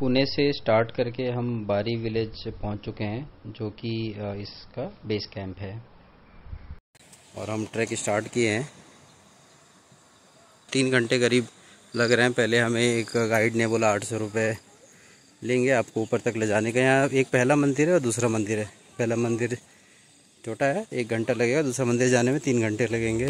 पुणे से स्टार्ट करके हम बारी विलेज पहुंच चुके हैं, जो कि इसका बेस कैंप है। और हम ट्रैक स्टार्ट किए हैं। 3 घंटे करीब लग रहे हैं। पहले हमें एक गाइड ने बोला 800 रुपये लेंगे आपको ऊपर तक ले जाने का। यहाँ एक पहला मंदिर है और दूसरा मंदिर है। पहला मंदिर छोटा है, 1 घंटा लगेगा। दूसरा मंदिर जाने में 3 घंटे लगेंगे।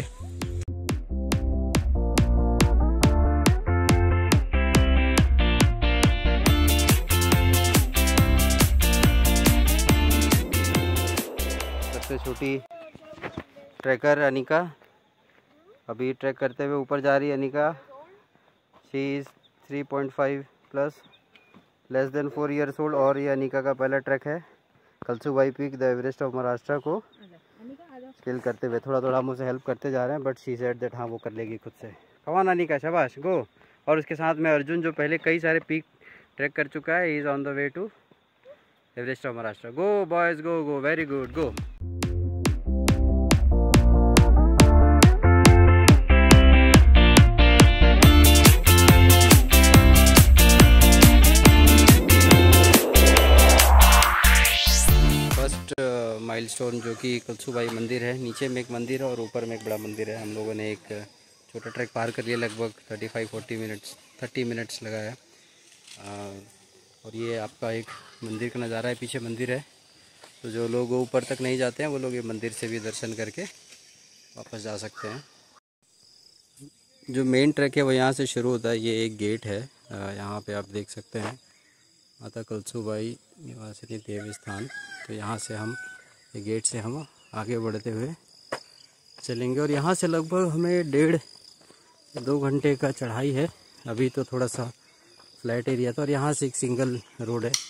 सबसे छोटी ट्रैकर अनिका अभी ट्रैक करते हुए ऊपर जा रही है। Anika she is 3.5 plus less than 4 years old. और ये अनिका का पहला ट्रैक है Kalsubai peak, the Everest of Maharashtra को स्केल करते हुए। थोड़ा थोड़ा हम उसे हेल्प करते जा रहे हैं, बट शी सेड दैट हाँ वो कर लेगी खुद से। कम ऑन अनिका, शाबाश, गो। और उसके साथ में अर्जुन, जो पहले कई सारे पीक ट्रैक कर चुका है, he is on the way to Everest of Maharashtra. Go boys, go go, very good, go. Milestone जो कि कलसूबाई मंदिर है, नीचे में एक मंदिर है और ऊपर में एक बड़ा मंदिर है। हम लोगों ने एक छोटा ट्रैक पार कर लिया, लगभग 30 मिनट्स लगा है। और ये आपका एक मंदिर का नज़ारा है, पीछे मंदिर है। तो जो लोग ऊपर तक नहीं जाते हैं वो लोग ये मंदिर से भी दर्शन करके वापस जा सकते हैं। जो मेन ट्रैक है वो यहाँ से शुरू होता है। ये एक गेट है, यहाँ पे आप देख सकते हैं माता कलसूबाई निवासिनी देव स्थान। तो यहाँ से हम गेट से हम आगे बढ़ते हुए चलेंगे। और यहाँ से लगभग हमें 1.5-2 घंटे का चढ़ाई है। अभी तो थोड़ा सा फ्लैट एरिया था और यहाँ से एक सिंगल रोड है।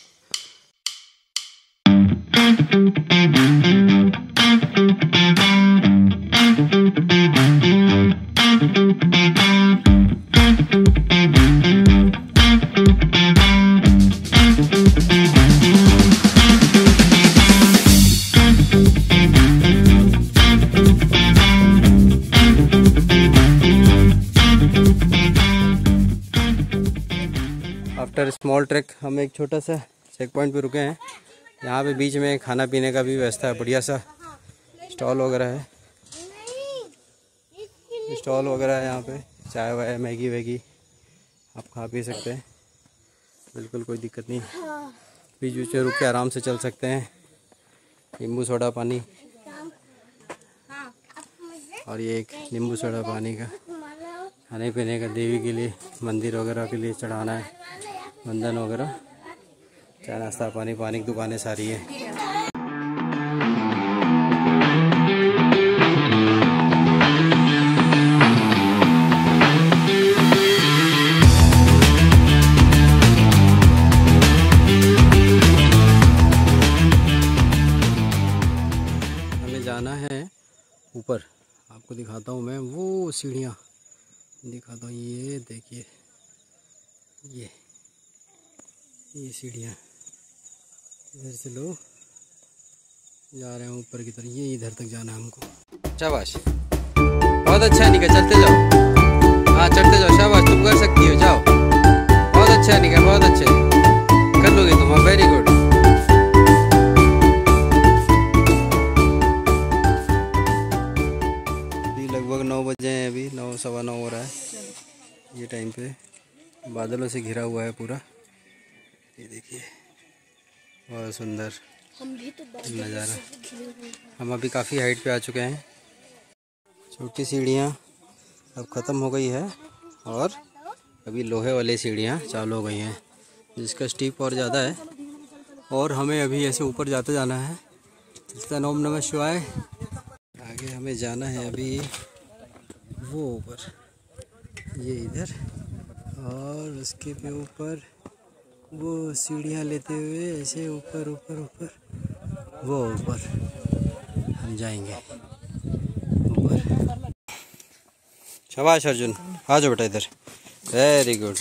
आफ्टर स्मॉल ट्रैक हम एक छोटा सा चेक पॉइंट पे रुके हैं। यहाँ पे बीच में खाना पीने का भी व्यवस्था है, बढ़िया सा स्टॉल वगैरह है। स्टॉल वगैरह है यहाँ पे, चाय वाय, मैगी वैगी आप खा पी सकते हैं, बिल्कुल कोई दिक्कत नहीं। बीच बीच में रुक के आराम से चल सकते हैं। नींबू सोडा पानी, और ये एक नींबू सोडा पानी का खाने पीने का, देवी के लिए, मंदिर वगैरह के लिए चढ़ाना है, बंधन वगैरह, चाय नाश्ता पानी, पानी की दुकानें सारी है। हमें जाना है ऊपर, आपको दिखाता हूँ मैं वो सीढ़ियाँ दिखाता हूँ। ये देखिए, ये सीढ़ियाँ, इधर से लोग जा रहे हैं ऊपर की तरफ। ये इधर तक जाना है हमको। शाबाश, बहुत अच्छा निका, चलते जाओ। हाँ चढ़ते जाओ, शाबाश, तुम कर सकती हो, जाओ। बहुत अच्छा निका, बहुत अच्छे, कर लोगे तुम, वेरी गुड। अभी लगभग 9 बजे हैं, अभी 9 सवा 9 हो रहा है। ये टाइम पे बादलों से घिरा हुआ है पूरा। ये देखिए, बहुत सुंदर नज़ारा। हम अभी काफ़ी हाइट पे आ चुके हैं। छोटी सीढ़ियाँ अब ख़त्म हो गई है और अभी लोहे वाली सीढ़ियाँ चालू हो गई हैं, जिसका स्टीप और ज़्यादा है। और हमें अभी ऐसे ऊपर जाते जाना है। चलते ओम नमः शिवाय। आगे हमें जाना है अभी वो ऊपर, ये इधर, और उसके पे ऊपर वो सीढ़ियाँ लेते हुए ऐसे ऊपर ऊपर ऊपर वो ऊपर हम जाएंगे ऊपर। शाबाश अर्जुन, आ जाओ बेटा इधर, वेरी गुड।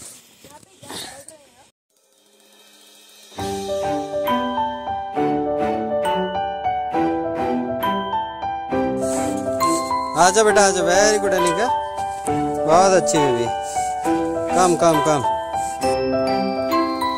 आजा बेटा आजा, वेरी गुड अनिका, बहुत अच्छी बेबी, कम कम कम।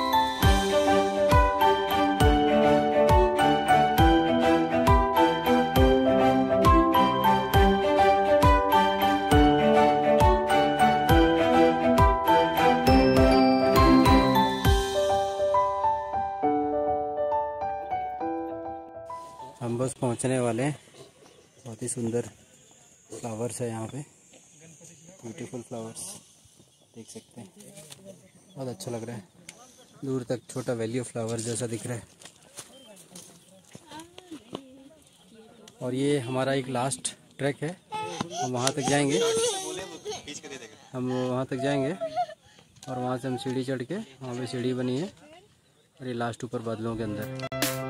ऑलमोस्ट पहुंचने वाले हैं। बहुत ही सुंदर फ्लावर्स है यहाँ पे, ब्यूटीफुल फ्लावर्स देख सकते हैं। बहुत अच्छा लग रहा है, दूर तक छोटा वैली ऑफ फ्लावर्स जैसा दिख रहा है। और ये हमारा एक लास्ट ट्रैक है, हम वहाँ तक जाएंगे। और वहाँ से हम सीढ़ी चढ़ के, वहाँ पे सीढ़ी बनी है और ये लास्ट ऊपर बादलों के अंदर।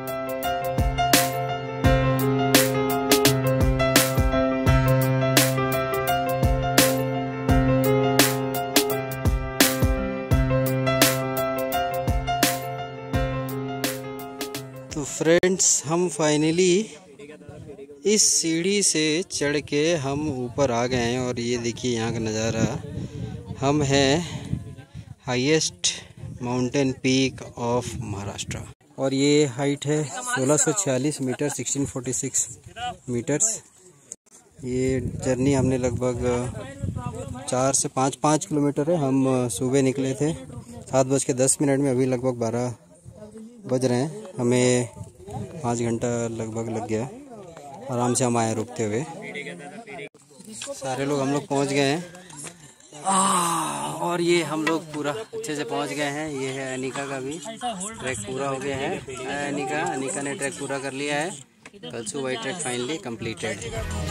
तो फ्रेंड्स, हम फाइनली इस सीढ़ी से चढ़ के हम ऊपर आ गए हैं और ये देखिए यहाँ का नज़ारा। हम हैं highest mountain peak of Maharashtra और ये हाइट है 1646 मीटर, 1646 मीटर्स। ये जर्नी हमने लगभग 4 से 5 किलोमीटर है। हम सुबह निकले थे 7:10 में, अभी लगभग 12 बज रहे हैं। हमें 5 घंटा लगभग लग गया, आराम से हम आए रुकते हुए। सारे लोग हम लोग पहुंच गए हैं और ये हम लोग पूरा अच्छे से पहुंच गए हैं। ये है अनिका का भी ट्रैक पूरा हो गया है। अनिका ने ट्रैक पूरा कर लिया है। Kalsubai track finally completed.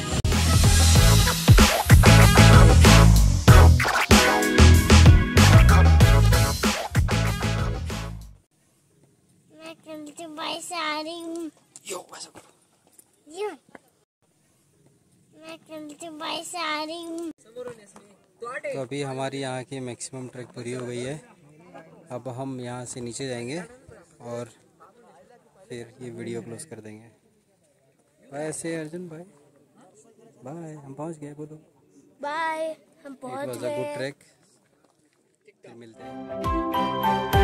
मैं से आ रही हूँ। मैं से आ रही हूँ। तो अभी हमारी यहाँ की मैक्सिमम ट्रैक पूरी हो गई है। अब हम यहाँ से नीचे जाएंगे और फिर ये वीडियो क्लोज कर देंगे। बाय से अर्जुन भाई, बाय। हम पहुँच गए, बोलो बाय। हम पहुँच गए। गुड ट्रैक, फिर मिलते हैं।